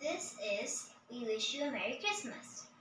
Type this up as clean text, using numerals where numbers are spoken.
This is We Wish You a Merry Christmas.